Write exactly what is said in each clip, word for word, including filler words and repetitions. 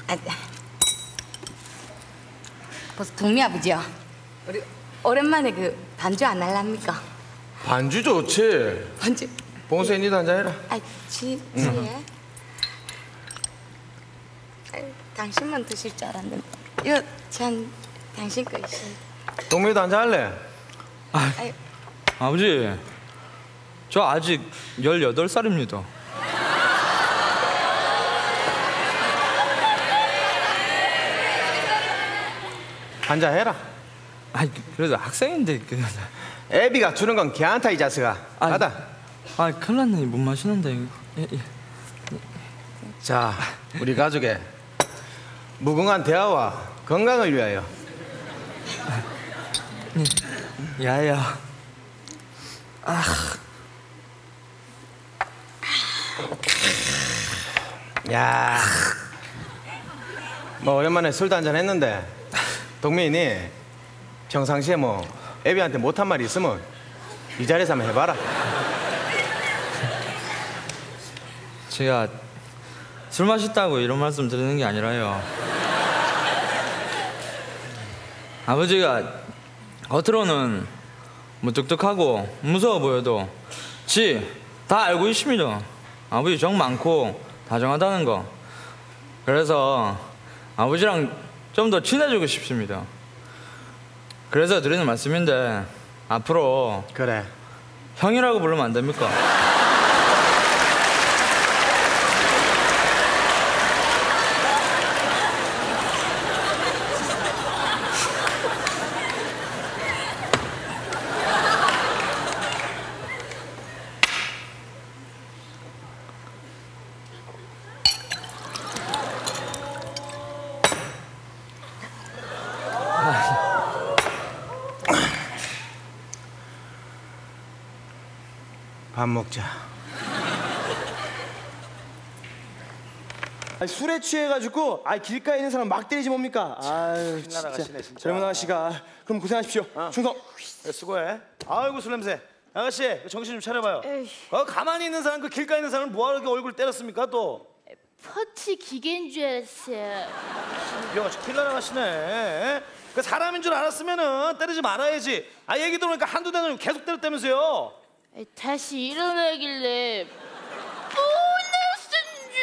아, 벌써 동미 아버지요. 우리 오랜만에 그 반주 안 할랍니까? 반주 좋지. 반주. 봉수에 니도 한잔 해라. 아, 지, 지혜. 음. 아, 당신만 드실 줄 알았는데. 이거 전 당신 거이시. 동미도 한잔 할래? 아, 아유. 아버지, 저 아직 열여덟 살입니다. 한잔 해라. 아, 그래도 학생인데 그. 애비가 주는 건 걔한테 이 자식아. 아, 받아. 아, 큰일 났네. 못 마시는데 이거. 예, 예. 자, 우리 가족의 무궁한 대화와 건강을 위하여. 야야. 아. 야. 뭐 오랜만에 술도 한잔 했는데 동민이 평상시에 뭐 애비한테 못한 말이 있으면 이 자리에서 한번 해봐라. 제가 술 마셨다고 이런 말씀 드리는 게 아니라요. 아버지가 겉으로는 무뚝뚝하고 무서워 보여도 지 다 알고 있습니다. 아버지 정 많고 다정하다는 거. 그래서 아버지랑 좀 더 친해지고 싶습니다. 그래서 드리는 말씀인데 앞으로 그래. 형이라고 부르면 안 됩니까? 밥 먹자. 아니, 술에 취해가지고 아 길가에 있는 사람 막 때리지 뭡니까? 아유 진짜. 아가씨네, 진짜. 젊은 아가씨가 그럼 고생하십시오. 어. 충성. 그래, 수고해. 아이고 술 냄새. 아가씨 정신 좀 차려봐요. 어, 가만히 있는 사람 그 길가에 있는 사람을 뭐하러 이렇게 얼굴 때렸습니까 또? 퍼치 기계인 줄 알았어요. 비어가 큰일 날 아가씨네. 그 사람인 줄 알았으면은 때리지 말아야지. 아 얘기 들으니까 한두 대는 계속 때렸다면서요. 다시 일어나길래 보너스인 줄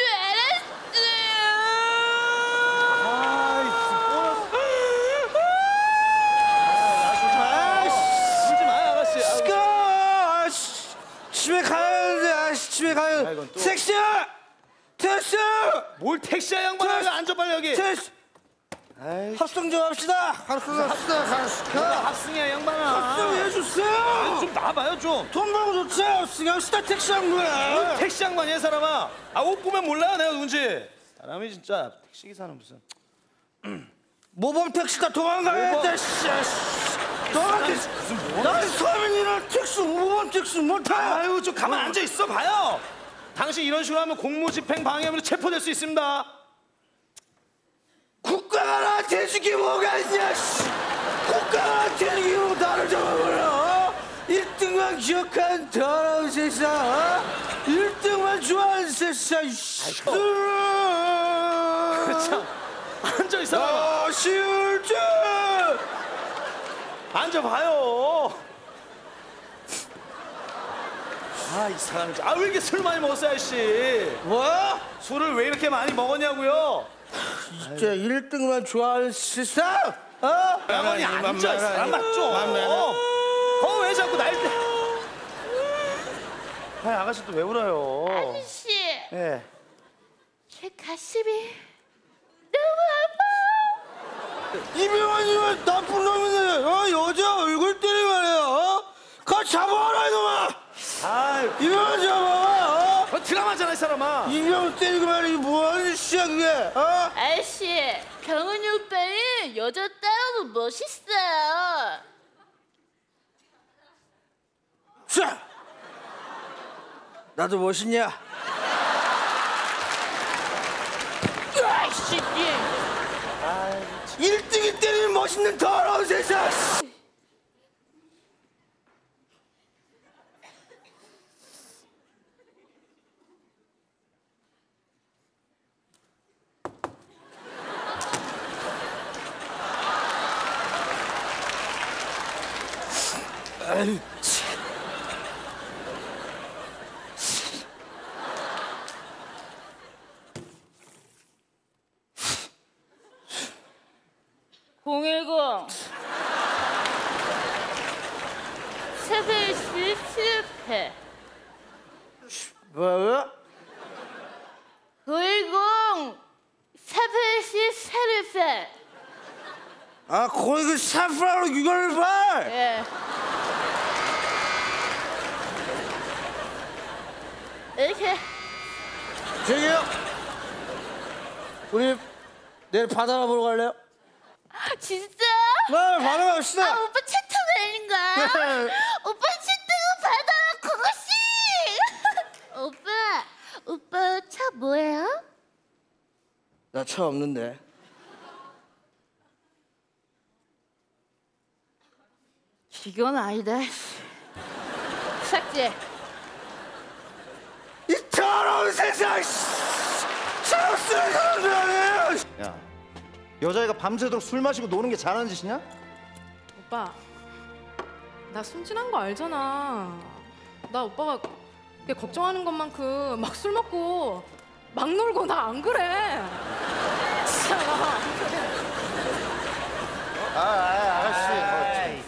알았어요. 집에 가야 되는데 아씨 집에 가야 돼. 택시야! 택시! 뭘 택시야 양반아. 여기 앉아 빨리 여기. 택시! 합성 좀 합시다. 합성 합시다. 합시다. 합승이야 양반아. 합성 해주세요. 좀 나와봐요 좀. 돈 벌고 좋지. 합성 합시다. 택시 한 거야. 택시 양반이야 사람아. 아 옷 보면 몰라 내가 누군지. 사람이 진짜 택시기사는 무슨. 모범 택시가 도망가야겠다. 씨. 너한테 나는 서민이랑 택시 모범 택시 못 타. 아유 좀 가만 앉아 있어 봐요. 당신 이런 식으로 하면 공무집행 방해 혐의로 체포될 수 있습니다. 국가가 나한테 주기 뭐가 있냐. 씨. 국가가 나한테 주기 뭐 나를 잡아버려. 일 등만 기억한 더러운 세상. 어? 일 등만 좋아하는 세상. 참 앉아 있어. 나 쉬울 줄. 앉아봐요. 아 이 사람이 아 왜 이렇게 술 많이 먹었어요 아저씨. 뭐? 술을 왜 이렇게 많이 먹었냐고요. 진짜 일 등만 좋아하는 세상? 어? 가만히 앉아 있어. 안 맞죠? 어 왜 자꾸 날 때. 아 아가씨 또 왜 울어요? 아저씨, 예. 제 가슴이 너무 아파. 이병헌이면 나쁜 놈이네. 어? 여자 얼굴 때리면 해요. 어? 가 잡아라 이놈아. 아이 이병헌 잡아. 어? 드라마잖아 이 사람아. 이병헌 때리고 말이지 뭐하는 짓이야 그게. 어? 아저씨, 병은이 오빠는 여자 따라도 멋있어요. 자, 나도 멋있냐? 아이씨, 일 등이 때리는 멋있는 더러운 세상. 아유, 참. 공일공 세배시 실패. 뭐야? 구일공 세배시 실패. 아, 거기 그 샤프라로 이걸 봐. 예. 이렇게 저기요. 우리 내일 바다나 보러 갈래요? 진짜? 네, 바다 갑시다. 아 오빠 채터 내린가? 오빠 채터가 바다라 그것이. 오빠 오빠 차 뭐예요? 나 차 없는데. 이건 아니다. 삭제. 이 더러운 세상. 차 쓰는 사람들 아니에요. 야, 여자애가 밤새도록 술 마시고 노는 게 잘하는 짓이냐? 오빠, 나 순진한 거 알잖아. 나 오빠가 그렇게 걱정하는 것만큼 막 술 먹고 막 놀고 나 안 그래. 진짜 나 안 그래. 아, 아 아가씨.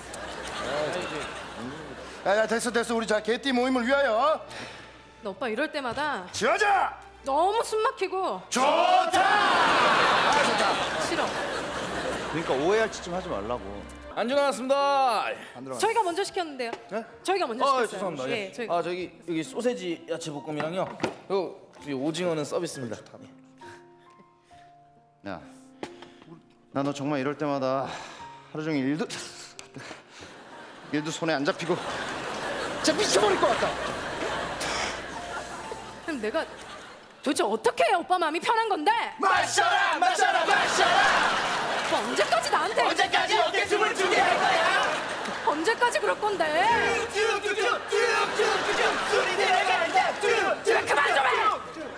야, 야, 됐어, 됐어. 우리 자 개띠 모임을 위하여 나 오빠 이럴 때마다 지어자. 너무 숨 막히고 좋다. 아, 좋다. 싫어. 그러니까 오해할 짓 좀 하지 말라고. 안 들어갔습니다. 안 들어가. 저희가 먼저 시켰는데요. 네? 저희가 먼저 아 시켰어요. 죄송합니다. 예, 예. 저희가. 아 저기 여기 소세지 야채 볶음이랑요. 요 이 오징어는 서비스입니다. 야, 나 너 정말 이럴 때마다 하루 종일 일도 일도 손에 안 잡히고 진짜 미쳐버릴 것 같다. 그럼 내가 도대체 어떻게 해야 오빠 마음이 편한 건데? 마셔라, 마셔라, 마셔라. 오빠 언제까지 나한테 언제까지 어깨춤을 추게 할 거야? 언제까지 그럴 건데? 쭉쭉쭉쭉쭉쭉 소리 내려간다. 쭉. 그만 좀 해!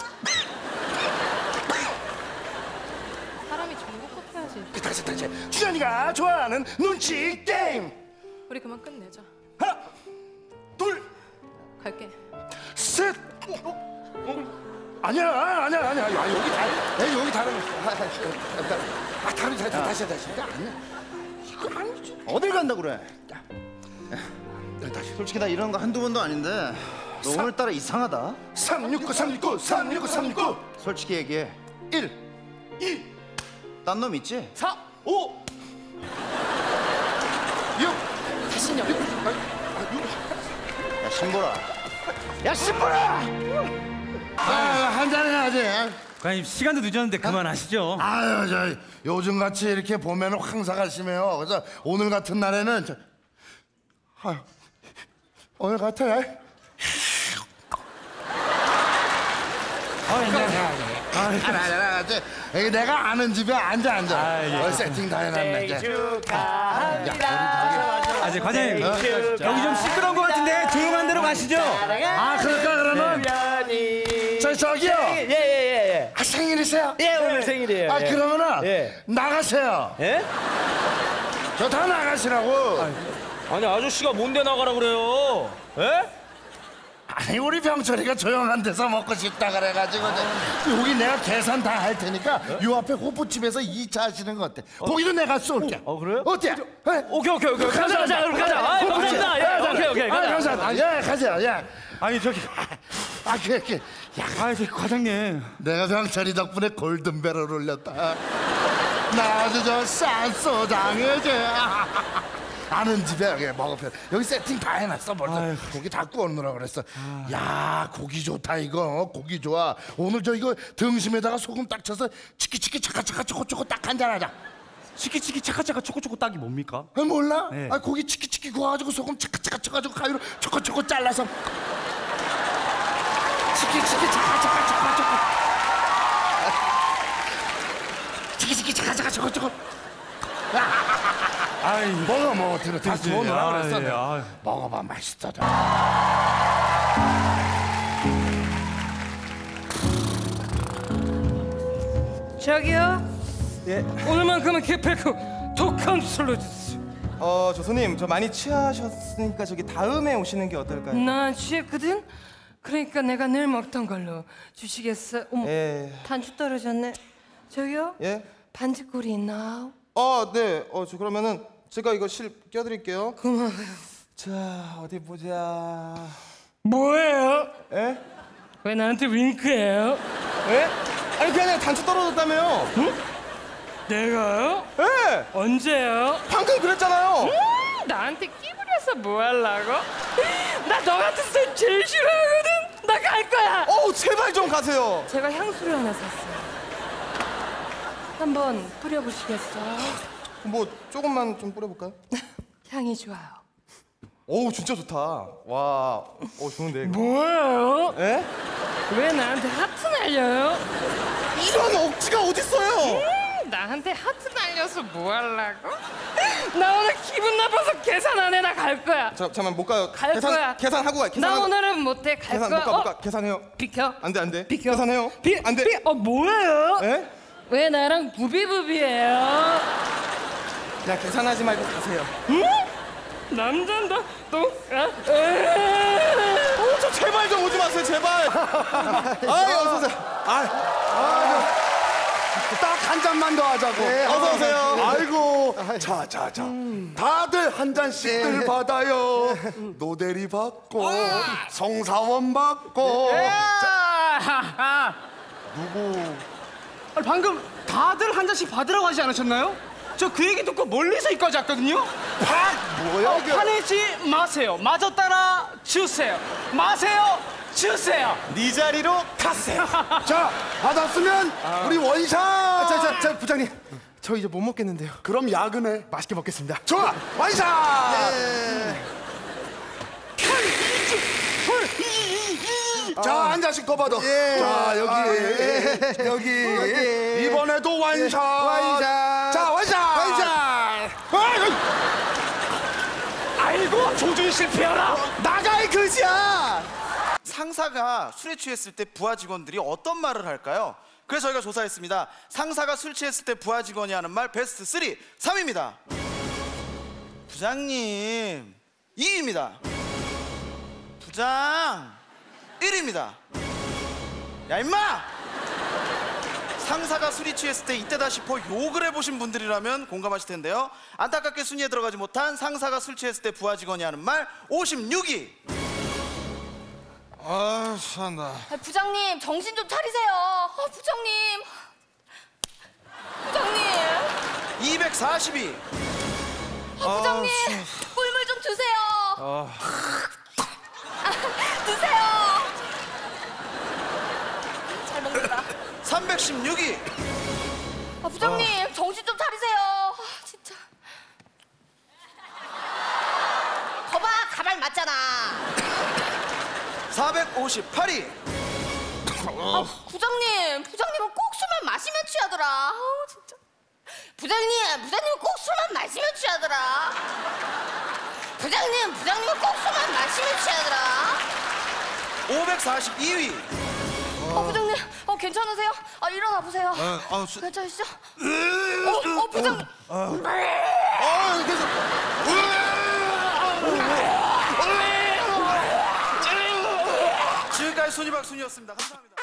사람이 좋은 것 같아야지. 다시 다시. 주현이가 좋아하는 눈치 게임. 우리 그만 끝내자. 하나, 둘, 갈게. 셋. 아니야, 아니야, 아니야. 야, 여기 다, 야, 여기 다른. 아, 아, 아, 다른, 다시, 다시, 다시. 야, 아니야. 이거 아니지. 어딜 간다 그래? 야, 야, 다시. 솔직히 나 이런 거 한두 번도 아닌데 너 오늘따라 이상하다. 삼육구, 삼육구, 삼육구, 삼육구. 솔직히 얘기해. 일, 이. 딴 놈 있지? 사, 오. 육. 다시요. 야, 신보라. 야, 신보라. 아, 한잔 해야지. 과장님 시간도 늦었는데 그만하시죠. 아유, 저 요즘 같이 이렇게 보면 황사가 심해요. 그래서 오늘 같은 날에는 저, 아유, 오늘 같아. 아니, 아니, 아니, 내가 아는 집에 앉아 앉아. 아, 예. 어, 세팅 다 해놨네. 이제. 아, 이제 과장님 여기 좀 시끄러운 것 같은데 조용한 데로 가시죠. 아, 그럴까 그러면 저 저기요. 예예예 예, 예. 아, 생일이세요? 예, 오늘 생일이에요. 아, 예. 그러면은 예. 나가세요. 예? 저 다 나가시라고. 아니 아저씨가 뭔데 나가라 그래요? 예? 아니, 우리 병철이가 조용한 데서 먹고 싶다 그래가지고 이제 여기 내가 계산 다 할 테니까 요 앞에 호프집에서 이 차 하시는 거 어때? 거기도 내가 쏠게. 어, 그래요? 어때? 예? 오케이 오케이 오케이. 가자 가자 그럼 가자. 아, 호프집. 감사합니다. 예, 오케이 오케이. 아, 가자. 감사합니다. 예, 가자. 예. 아니 저기 아, 그, 그, 야, 아 저기 과장님 내가 병철이 덕분에 골든벨을 울렸다. 나 아주 저 싼소장이지. 아는 집에 여기 먹어편 여기 세팅 다 해놨어 벌써. 아유. 고기 다 구워놓으라 그랬어. 야, 고기 좋다 이거. 고기 좋아. 오늘 저 이거 등심에다가 소금 딱 쳐서 치키치키 차카차카 초코초코 딱 한잔 하자. 치키치키 차카차카 초코초코 딱이 뭡니까? 아, 몰라? 네. 아, 고기 치키치키 구워가지고 소금 차카차카 쳐가지고 가위로 초코초코 잘라서 치키치키 차카차카 초코초코 치키치키 차카차카 초코초코. 아이 먹어 먹어. 들어 다 됐지. 구워놓으라 아, 그랬어. 예, 내가. 아유. 먹어봐, 맛있어. 저기요. 예. 오늘만큼은 기필코 독한 술로 주세요. 어, 저 손님, 저 많이 취하셨으니까 저기 다음에 오시는 게 어떨까요? 나 취했거든? 그러니까 내가 늘 먹던 걸로 주시겠어? 어머, 예. 단추 떨어졌네. 저기요? 예? 반지꼬리 있나? 어, 네. 어, 저 그러면은 제가 이거 실 껴드릴게요. 고마워요. 자, 어디 보자. 뭐예요? 예? 왜 나한테 윙크해요? 예? 아니 그게 아니라 단추 떨어졌다며요. 응? 내가요? 예! 언제요? 방금 그랬잖아요. 음, 나한테 끼부려서 뭐 하려고? 나 너 같은 사람 제일 싫어하거든. 나 갈 거야. 어우, 제발 좀 가세요. 제가 향수를 하나 샀어요. 한번 뿌려보시겠어요? 뭐 조금만 좀 뿌려볼까요? 향이 좋아요. 어우, 진짜 좋다. 와, 어 좋은데. 이거. 뭐예요? 예? 왜 나한테 하트 날려요? 이런 억지가 어딨어요? 음, 나한테 하트 날려서 뭐 하려고? 나 오늘 기분 나빠서 계산 안 해. 나 갈 거야. 자, 잠깐만 못 가요. 갈 계산, 거야. 계산하고 가요. 나 계산하고. 오늘은 못해. 갈 계산 거야. 못 가, 못 어? 가. 계산해요. 비켜. 안 돼, 안 돼. 비켜. 계산해요. 비, 안 돼. 비, 어 뭐예요? 예? 왜 나랑 부비부비해요? 그냥 계산하지 말고 가세요. 응? 남잔다 또? 아? 에이. 어, 저 제발 좀 오지 마세요, 제발. 아이, 어서 오세요. 아, 딱 한 잔만 더 하자고. 네, 어서 오세요. 아이고. 자, 자, 자. 다들 한 잔씩들 받아요. 노대리 받고, 성사원 받고. 아, 누구? 아니, 방금 다들 한 잔씩 받으라고 하지 않으셨나요? 저 그 얘기 듣고 멀리서 이까지 왔거든요. 팍! 뭐야, 어, 이게? 화내지 마세요. 마저 따라 주세요. 마세요. 주세요. 네 자리로 가세요. 자, 받았으면 우리 원샷! 자, 자, 자, 부장님. 저 이제 못 먹겠는데요. 그럼 야근해. 맛있게 먹겠습니다. 좋아! 원샷! 자, 한 잔씩 더 받아. 자, 여기, 여기. 이번에도 원샷. 원샷. 자, 원샷. 원샷. 아이고 조준 실패하라. 나가, 이 그지야! 상사가 술에 취했을 때 부하 직원들이 어떤 말을 할까요? 그래서 저희가 조사했습니다. 상사가 술 취했을 때 부하 직원이 하는 말 베스트 삼, 삼 위입니다. 부장님 이 위입니다. 부장 일 위입니다. 야 임마! 상사가 술이 취했을 때 이때다 싶어 욕을 해보신 분들이라면 공감하실 텐데요. 안타깝게 순위에 들어가지 못한 상사가 술 취했을 때 부하 직원이 하는 말 오십육 위. 아, 산다. 아, 부장님 정신 좀 차리세요. 아, 부장님. 부장님. 이백사십 위. 아, 부장님. 꿀물 좀 주세요. 아, 드세요. 잘 먹는다. 삼백십육 위. 아, 부장님 정신 좀 차리세요. 아, 진짜. 거봐 가발 맞잖아. 사백오십팔 위. 아, 부장님, 부장님은 꼭 술만 마시면 취하더라. 아우 진짜. 부장님, 부장님은 꼭 술만 마시면 취하더라. 부장님, 부장님은 꼭 술만 마시면 취하더라. 오백사십이 위. 어, 부장님, 어 괜찮으세요? 아 일어나 보세요. 아, 아, 수... 괜찮으시죠? 어, 어 부장님. 아, 계속. 지금까지 순이박 순이었습니다. 감사합니다.